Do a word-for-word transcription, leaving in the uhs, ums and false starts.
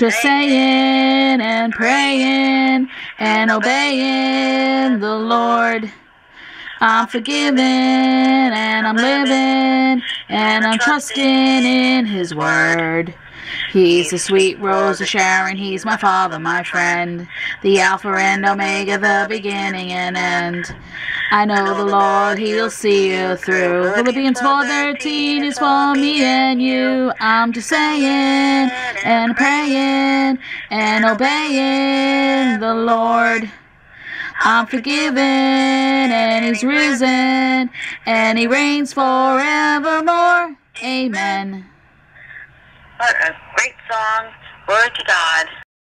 Just saying and praying and obeying the Lord. I'm forgiven and I'm living and I'm trusting in His word. He's the sweet rose of Sharon, He's my Father, my friend, the Alpha and Omega, the beginning and end. I know the Lord, He'll see you through. Philippians four thirteen is for me and you. I'm just saying and praying and obeying the Lord. I'm forgiven and He's risen and He reigns forevermore. Amen. What a great song. Glory to God.